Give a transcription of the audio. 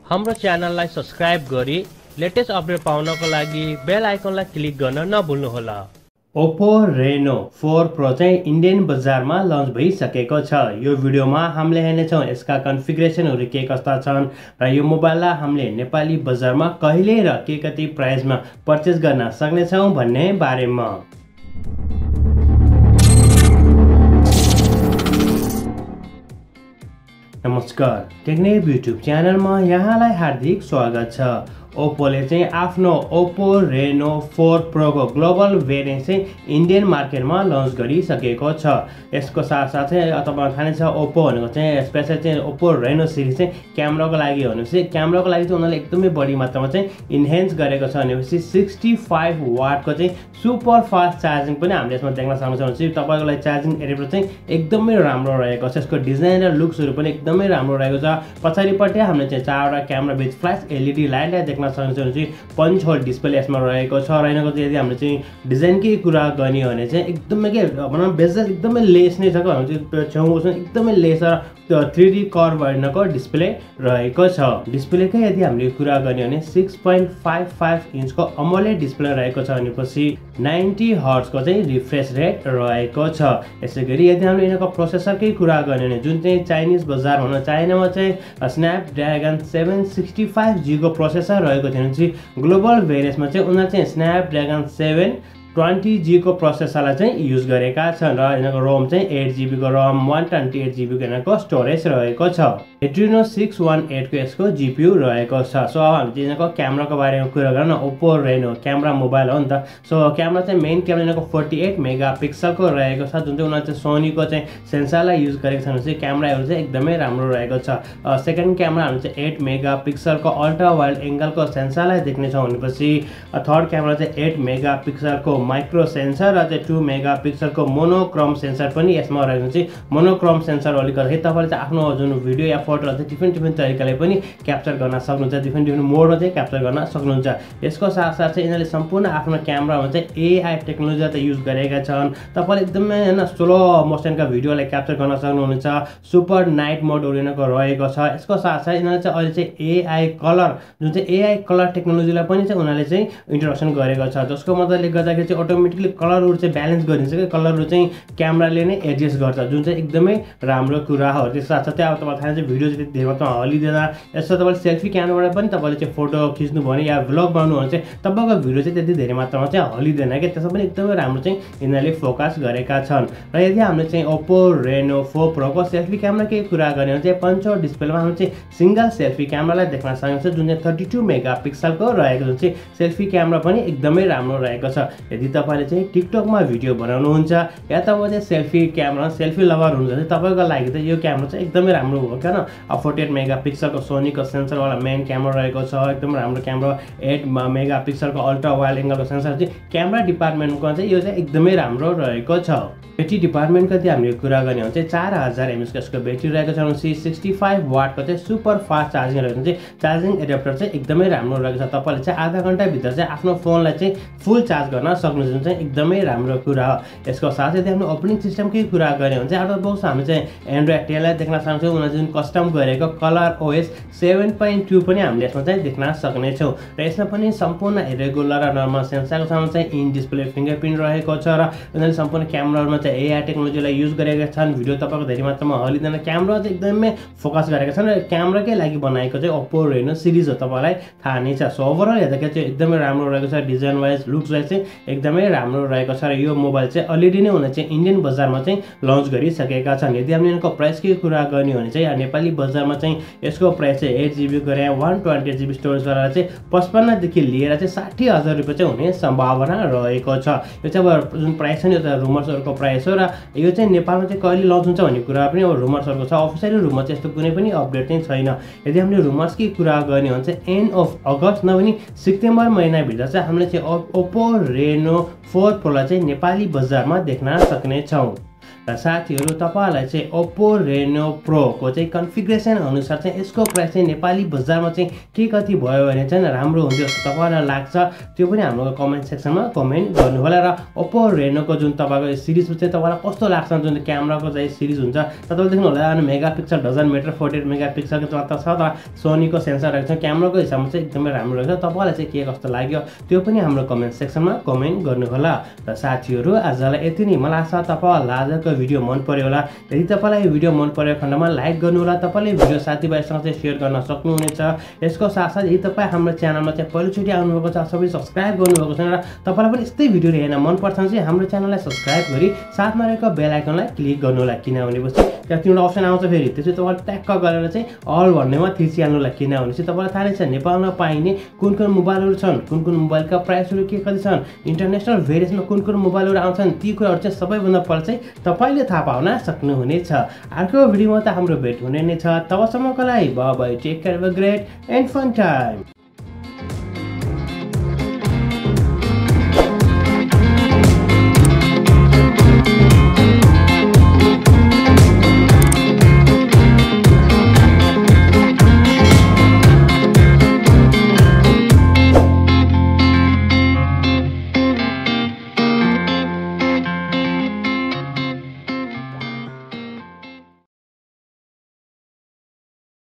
हाम्रो च्यानललाई सब्स्क्राइब गरी लेटेस्ट अपडेट पाउनको लागि बेल आइकनलाई क्लिक गर्न नभुल्नुहोला। Oppo Reno 4 Pro चाहिँ इन्डियन बजारमा लन्च भइसकेको छ। यो भिडियोमा हामीले हेर्नेछौँ यसका कन्फिगरेसनहरू के कस्ता छन् र यो मोबाइललाई हामीले नेपाली बजारमा कहिले र के कति प्राइसमा पर्चेस गर्न सक्नेछौँ भन्ने बारेमा। नमस्कार, टेक्नेब युट्युब च्यानलमा यहाँलाई हार्दिक स्वागत छ। ओप्पोले चाहिँ आफ्नो Oppo Reno 4 Pro को ग्लोबल भेरिएन्ट चाहिँ इन्डियन मार्केटमा लन्च गरिसकेको छ। यसको साथसाथै तपाईहरुले थाहा नै छ ओप्पो भनेको चाहिँ स्पेशल चाहिँ Oppo Reno सिरिज चाहिँ क्यामेराको लागि भनेपछि क्यामेराको लागि चाहिँ उनीहरूले एकदमै बढी मात्रामा चाहिँ इन्हान्स गरेको छ भनेपछि 65 वाटको चाहिँ सुपर फास्ट चार्जिङ पनि हामीले यसमा देख्न सक्छौँ। चाहिँ तपाईको लागि चार्जिङ एडेप्टर चाहिँ एकदमै राम्रो रहेको छ। यसको डिजाइन र लुक्सहरू पनि एकदमै राम्रो रहेको छ। पछाडिपट्टि हामीले चाहिँ चारवटा क्यामेरा बीच फ्ल्याश एलईडी लाइटलाई देख्न सक्छौँ। चाहिँ पञ्च होल डिस्प्ले यसमा रहेको छ। रहेको चाहिँ यदि हामीले चाहिँ डिजाइनकै कुरा गर्ने हो भने चाहिँ एकदमै के भनौँ बेजल एकदमै लेस नै छ के भने छेउमा एकदमै लेस र 3D कर्भ भएको डिस्प्ले रहेको छ। डिस्प्लेकै यदि हामीले कुरा गर्ने हो भने 6.55 इन्चको अमोलेड डिस्प्ले रहेको छ भनेपछि 90 हर्ट्जको चाहिँ रिफ्रेश रेट रहेको छ। यसैगरी यदि हामीले यिनीहरूको प्रोसेसरकै कुरा गर्ने हो भने जुन चाहिँ चाइनिज बजार भनौँ चाइनामा चाहिँ स्न्यापड्र्यागन 765G को प्रोसेसर रहेको थियो भने चाहिँ ग्लोबल भेरिएन्टमा चाहिँ उनीहरूले चाहिँ स्न्यापड्र्यागन 720G को प्रोसेसरलाई चाहिँ युज गरेका छन् र यिनीहरूको रोम चाहिँ 8GB को रोम 128GB को यिनीहरूको स्टोरेज रहेको छ। Adreno 618 को यसको GPU रहेको छ। सो अब हामी यिनीहरूको क्यामेराको बारेमा कुरा गरौँ न। Oppo Reno क्यामेरा मोबाइल हो नि त। सो क्यामेरा चाहिँ मेन क्यामेरा यिनीहरूको 48 मेगापिक्सलको रहेको छ। जुन चाहिँ उनीहरूले चाहिँ सोनीको चाहिँ सेन्सरलाई युज गरेको छ भने चाहिँ क्यामेराहरू चाहिँ एकदमै राम्रो रहेको छ। सेकेन्ड क्यामेरा हामी चाहिँ 8 मेगापिक्सलको अल्ट्रा वाइड एङ्गलको सेन्सरलाई देख्नेछौँ भनेपछि थर्ड क्यामेरा चाहिँ 8 मेगापिक्सलको माइक्रो सेन्सर र चाहिँ 2 मेगापिक्सलको मोनोक्रोम सेन्सर पनि यसमा रहेको चाहिँ मोनोक्रोम सेन्सर गर्दाखेरि तपाईँले चाहिँ आफ्नो जुन भिडियो या फोटोलाई चाहिँ डिफ्रेन्ट तरिकाले पनि क्याप्चर गर्न सक्नुहुन्छ। डिफ्रेन्ट मोडमा चाहिँ क्याप्चर गर्न सक्नुहुन्छ। यसको साथसाथ चाहिँ यिनीहरूले सम्पूर्ण आफ्नो क्यामेरामा चाहिँ एआई टेक्नोलोजी त युज गरेका छन्। तपाईँले एकदमै होइन स्लो मोसनका भिडियोलाई क्याप्चर गर्न सक्नुहुन्छ। सुपर नाइट मोडहरू यिनीहरूको रहेको छ। यसको साथसाथ यिनीहरूले चाहिँ अहिले चाहिँ एआई कलर जुन चाहिँ एआई कलर टेक्नोलोजीलाई पनि चाहिँ उनीहरूले चाहिँ इन्ट्रोडक्सन गरेको छ। जसको मद्दतले गर्दाखेरि चाहिँ अटोमेटिकली कलरहरू चाहिँ ब्यालेन्स गरिदिन्छ कि कलरहरू चाहिँ क्यामेराले नै एडजस्ट गर्छ जुन चाहिँ एकदमै राम्रो कुरा हो। त्यस साथसाथै अब तपाईँलाई थाहा छ भिडियो चाहिँ धेरै मात्रामा हलिँदैन। यसो तपाईँले सेल्फी क्यामेराबाट पनि तपाईँले चाहिँ फोटो खिच्नु भने या भ्लग बनाउनु भने चाहिँ तपाईँको भिडियो चाहिँ त्यति धेरै मात्रामा चाहिँ हलिँदैन कि त्यसमा पनि एकदमै राम्रो चाहिँ यिनीहरूले फोकस गरेका छन्। र यदि हामीले चाहिँ Oppo Reno 4 Pro को सेल्फी क्यामेराकै कुरा गर्ने हो भने चाहिँ पञ्च होल डिस्प्लेमा हामीले चाहिँ सिङ्गल सेल्फी क्यामेरालाई देख्न सक्नुहुन्छ जुन चाहिँ 32 मेगापिक्सलको रहेको जुन चाहिँ सेल्फी क्यामेरा पनि एकदमै राम्रो रहेको छ। यदि तपाईँले चाहिँ टिकटकमा भिडियो बनाउनुहुन्छ या तपाईँ चाहिँ सेल्फी क्यामेरा सेल्फी लभर हुनुहुन्छ भने तपाईँको लागि त यो क्यामेरा चाहिँ एकदमै राम्रो हो क्या। 48 मेगापिक्सलको सोनीको सेन्सरवाला मेन क्यामेरा रहेको छ। एकदम राम्रो क्यामेरा 8 मेगापिक्सलको अल्ट्रा वाइड एङ्गलको सेन्सर चाहिँ क्यामेरा डिपार्टमेन्टको चाहिँ यो चाहिँ एकदमै राम्रो रहेको छ। ब्याट्री डिपार्टमेन्टको यदि हामीले कुरा गर्ने हो भने चाहिँ 4000 mAh को यसको ब्याट्री रहेको छ। भनेपछि 65 वाटको चाहिँ सुपर फास्ट चार्जिङ रहेको चाहिँ चार्जिङ एडाप्टर चाहिँ एकदमै राम्रो रहेको छ। तपाईँले चाहिँ आधा घन्टाभित्र चाहिँ आफ्नो फोनलाई चाहिँ फुल चार्ज गर्न सक्नुहुन्छ जुन चाहिँ एकदमै राम्रो कुरा हो। यसको साथै यदि हामीले ओपरेटिङ सिस्टमकै कुरा गर्ने हो भने चाहिँ आउट अफ बक्स हामी चाहिँ एन्ड्रोइड 10 लाई देख्न सक्छौँ। उनीहरूले जुन कस्टम गरेको कलर OS 7.2 पनि हामीले यसमा चाहिँ देख्न सक्नेछौँ। र यसमा पनि सम्पूर्ण रेगुलर र नर्मल सेन्सरको साथमा चाहिँ इन डिस्प्ले फिङ्गरप्रिन्ट रहेको छ र उनीहरूले सम्पूर्ण क्यामेराहरूमा एआई टेक्नोलोजीलाई युज गरेका छन्। भिडियो तपाईँको धेरै मात्रामा हलिँदैन। क्यामेरा चाहिँ एकदमै फोकस गरेका छन् र क्यामेराकै लागि बनाएको चाहिँ Oppo Reno सिरिज हो, तपाईँलाई थाहा नै छ। सो ओभरअल हेर्दाखेरि चाहिँ एकदमै राम्रो रहेको छ। डिजाइन वाइज लुक्स वाइज चाहिँ एकदमै राम्रो रहेको छ र यो मोबाइल चाहिँ अलरेडी नै उनीहरूले चाहिँ इन्डियन बजारमा चाहिँ लन्च गरिसकेका छन्। यदि हामीले यिनको प्राइसकै कुरा गर्ने हो भने चाहिँ नेपाली बजारमा चाहिँ यसको प्राइस चाहिँ 8GB को ऱ्याम 128GB स्टोरेजवाला चाहिँ 55 देखि लिएर चाहिँ 60,000 रुपियाँ चाहिँ हुने सम्भावना रहेको छ। यो चाहिँ अब जुन प्राइस छ नि यो त रुमर्सहरूको प्राइस हो र यो चाहिँ नेपालमा चाहिँ कहिले लन्च हुन्छ भन्ने कुरा पनि अब रुमर्सहरूको छ। अफिसियली रुमर चाहिँ यस्तो कुनै पनि अपडेट चाहिँ छैन। यदि हामीले रुमर्सकै कुरा गर्ने हो भने चाहिँ एन्ड अफ अगस्त नभए सेप्टेम्बर महिनाभित्र चाहिँ हामीले चाहिँ Oppo Reno 4 Pro लाई चाहिँ नेपाली बजारमा देख्न सक्नेछौँ। र साथीहरू तपाईहरुलाई चाहिँ Oppo Reno Pro को चाहिँ कन्फिगरेसन अनुसार चाहिँ यसको प्राइस चाहिँ नेपाली बजारमा चाहिँ के कति भयो भने चाहिँ राम्रो हुन्छ जस्तो तपाईहरुलाई लाग्छ त्यो पनि हाम्रो कमेन्ट सेक्सनमा कमेन्ट गर्नु होला र Oppo Reno को जुन तपाईको सिरिज चाहिँ तपाईलाई कस्तो लाग्छ जुन क्यामेराको चाहिँ सिरिज हुन्छ तपाईले देख्नु होला मेगापिक्सल डजन मेटर 48 मेगापिक्सलको मात्र छ त सोनीको सेन्सर रहेको छ क्यामेराको हिसाबमा चाहिँ एकदमै राम्रो रहेछ तपाईलाई चाहिँ के कस्तो लाग्यो त्यो पनि हाम्रो कमेन्ट सेक्सनमा कमेन्ट गर्नु होला र साथीहरू आजलाई यति नै मलाई आशा तपाईहरुलाई आजको भिडियो मन पर्यो होला यदि तपाईलाई यो भिडियो मन परेको खण्डमा लाइक गर्नु होला तपाईले भिडियो साथीभाइसँग चाहिँ शेयर गर्न सक्नुहुनेछ यसको साथसाथ यदि तपाई हाम्रो च्यानलमा चाहिँ पहिलोचोटी आउनुभएको छ सबै सब्स्क्राइब गर्नुभएको छैन र तपाईलाई पनि यस्तै भिडियोहरु हेर्न मन पर्छ भने चाहिँ हाम्रो च्यानललाई सब्स्क्राइब गरी साथमा रहेको बेल आइकनलाई क्लिक गर्नु होला किनभने पछि त्यहाँ तिनवटा अप्सन आउँछ फेरि त्यसै तपाईले ट्याक्क गरेर चाहिँ अल भन्नेमा थिचिहाल्नु होला किनभने चाहिँ तपाईलाई थाहा नै छ नेपालमा पाइने कुन मोबाइलहरु छन् कुन मोबाइलका प्राइसहरु के कति छन् इन्टरनेशनल भेरिएसनमा कुन मोबाइलहरु आउँछन् ती कुराहरु चाहिँ सबैभन्दा पहिला चाहिँ तपाईले थाहा पाउन सक्नुहुनेछ अर्को भिडियोमा त हाम्रो भेट हुने नै छ तबसम्मको लागि bye bye take care have a great and fun time